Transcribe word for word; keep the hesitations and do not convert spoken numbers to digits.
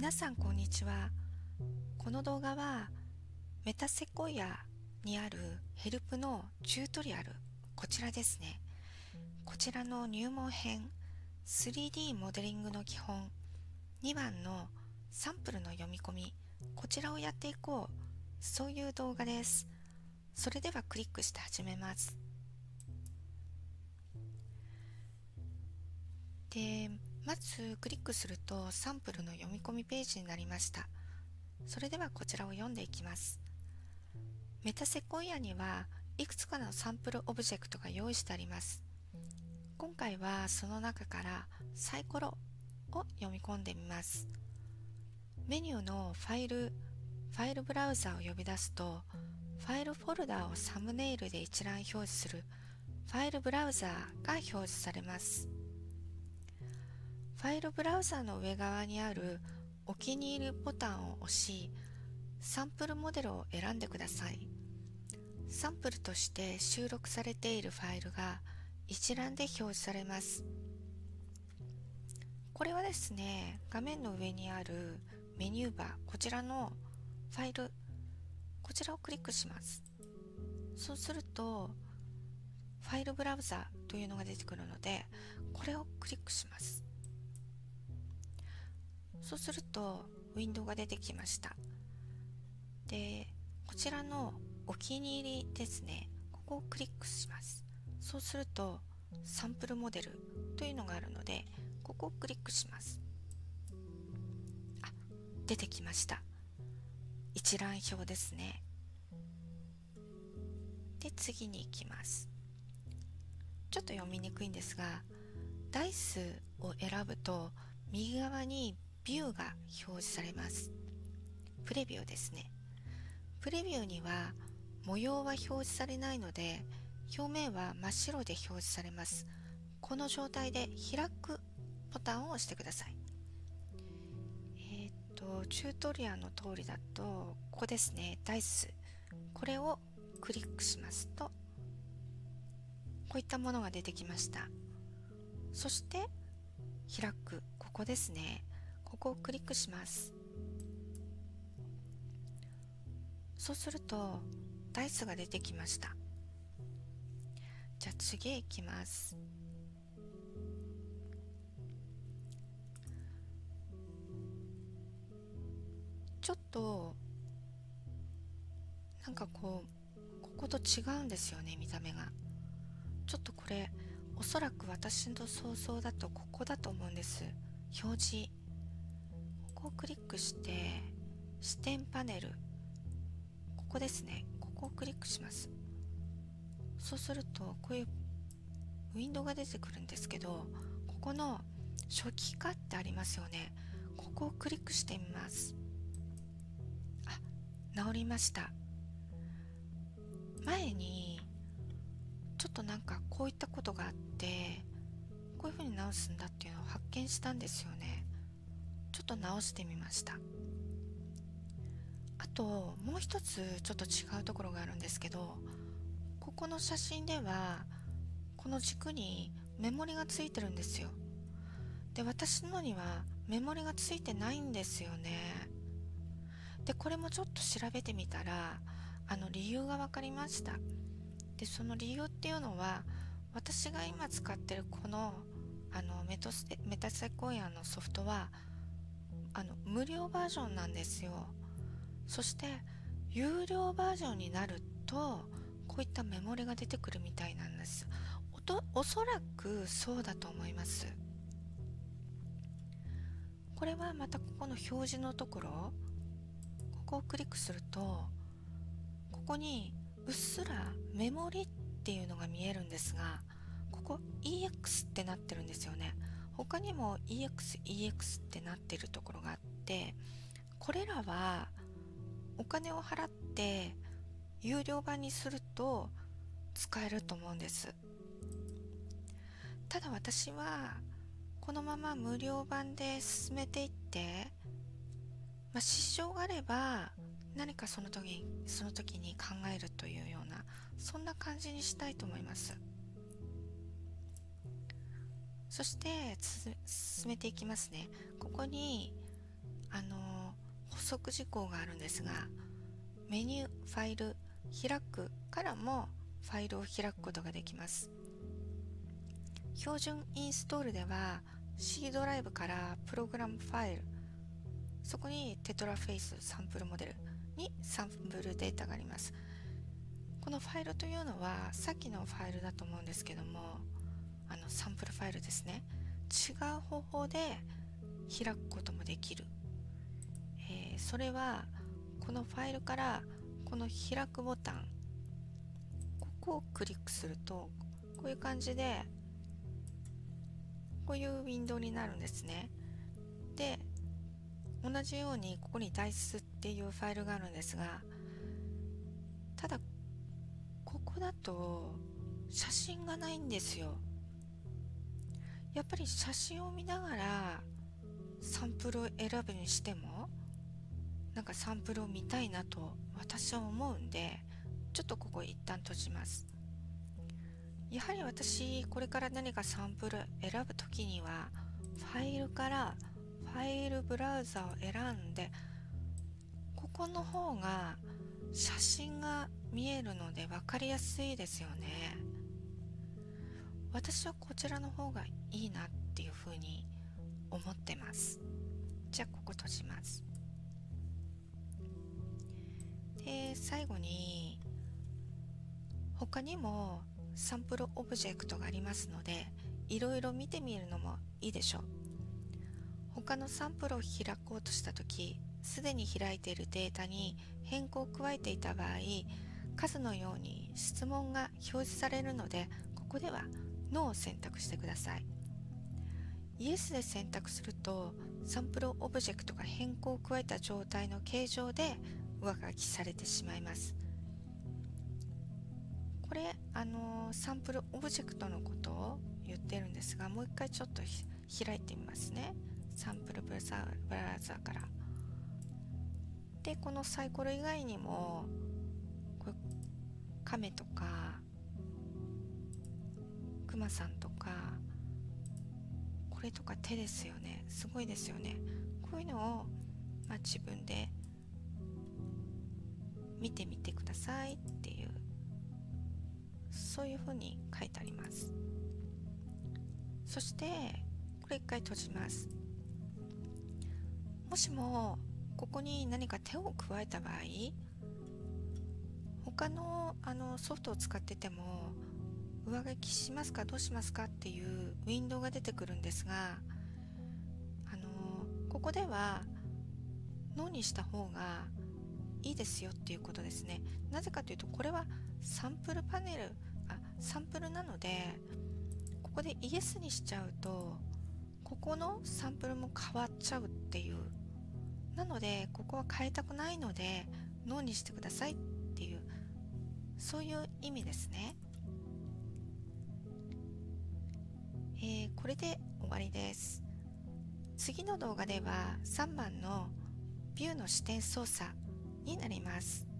皆さんこんにちは。この動画はメタセコイアにあるヘルプのチュートリアル、こちらですね。こちらの入門編 スリーディー モデリングの基本にばんのサンプルの読み込み、こちらをやっていこう、そういう動画です。それではクリックして始めます。でまずクリックするとサンプルの読み込みページになりました。それではこちらを読んでいきます。メタセコイアにはいくつかのサンプルオブジェクトが用意してあります。今回はその中からサイコロを読み込んでみます。メニューのファイル、ファイルブラウザを呼び出すと、ファイルフォルダをサムネイルで一覧表示するファイルブラウザが表示されます。ファイルブラウザの上側にあるお気に入りボタンを押し、サンプルモデルを選んでください。サンプルとして収録されているファイルが一覧で表示されます。これはですね、画面の上にあるメニューバー、こちらのファイル、こちらをクリックします。そうすると、ファイルブラウザというのが出てくるので、これをクリックします。そうするとウィンドウが出てきました。で、こちらのお気に入りですね、ここをクリックします。そうするとサンプルモデルというのがあるので、ここをクリックします。あ、出てきました。一覧表ですね。で、次に行きます。ちょっと読みにくいんですが、ダイスを選ぶと右側にビューが表示されます。プレビューですね。プレビューには模様は表示されないので、表面は真っ白で表示されます。この状態で開くボタンを押してください。えっと、チュートリアルの通りだと、ここですね、ダイス。これをクリックしますと、こういったものが出てきました。そして開く、ここですね。ここをクリックします。そうするとダイスが出てきました。じゃあ次へ行きます。ちょっとなんかこうここと違うんですよね、見た目が。ちょっとこれおそらく私の想像だとここだと思うんです。表示、ここをクリックして視点パネル、ここですね、ここをクリックします。そうするとこういうウィンドウが出てくるんですけど、ここの初期化ってありますよね。ここをクリックしてみます。あ、治りました。前にちょっとなんかこういったことがあって、こういう風に直すんだっていうのを発見したんですよね。ちょっと直してみました。あともう一つちょっと違うところがあるんですけど、ここの写真ではこの軸にメモリがついてるんですよ。で、私のにはメモリがついてないんですよね。で、これもちょっと調べてみたら、あの理由が分かりました。で、その理由っていうのは、私が今使ってるこのあのメトスメタセコイアのソフトはあの無料バージョンなんですよ。そして有料バージョンになるとこういったメモリが出てくるみたいなんです。おとおそらくそうだと思います。これはまたここの表示のところ、ここをクリックすると、ここにうっすらメモリっていうのが見えるんですが、ここ イーエックス ってなってるんですよね。他にも イーエックス、イーエックス ってなってるところがあって、これらはお金を払って有料版にすると使えると思うんです。ただ私はこのまま無料版で進めていって、まあ、支障があれば何かその時その時に考えるというような、そんな感じにしたいと思います。そして進めていきますね。ここにあの補足事項があるんですが、メニューファイル開くからもファイルを開くことができます。標準インストールでは C ドライブからプログラムファイル、そこにテトラフェイスサンプルモデルにサンプルデータがあります。このファイルというのはさっきのファイルだと思うんですけども、あのサンプルファイルですね。違う方法で開くこともできる。えー、それはこのファイルからこの開くボタン、ここをクリックするとこういう感じでこういうウィンドウになるんですね。で、同じようにここに ダイス っていうファイルがあるんですが、ただここだと写真がないんですよ。やっぱり写真を見ながらサンプルを選ぶにしても、なんかサンプルを見たいなと私は思うんで、ちょっとここ一旦閉じます。やはり私これから何かサンプル選ぶときにはファイルからファイルブラウザを選んで、ここの方が写真が見えるので分かりやすいですよね。私はこちらの方がいいなっていうふうに思ってます。じゃあここ閉じます。で、最後に他にもサンプルオブジェクトがありますので、いろいろ見てみるのもいいでしょう。他のサンプルを開こうとしたとき、すでに開いているデータに変更を加えていた場合、数のように質問が表示されるので、ここではノーを選択してください。イエスで選択すると、サンプルオブジェクトが変更を加えた状態の形状で上書きされてしまいます。これ、あのー、サンプルオブジェクトのことを言ってるんですが、もう一回ちょっと開いてみますね。サンプルブラウザーから。で、このサイコロ以外にも、これ亀とかクマさんとか、これとか手ですよね。すごいですよね。こういうのを、まあ、自分で見てみてくださいっていう、そういうふうに書いてあります。そしてこれ一回閉じます。もしもここに何か手を加えた場合、他の、あのソフトを使ってても上書きしますかどうしますかっていうウィンドウが出てくるんですが、あのここではノーにした方がいいですよっていうことですね。なぜかというと、これはサンプルパネルあサンプルなので、ここでイエスにしちゃうとここのサンプルも変わっちゃうっていう、なのでここは変えたくないのでノーにしてくださいっていう、そういう意味ですね。えー、これで終わりです。次の動画ではさんばんのビューの視点操作になります。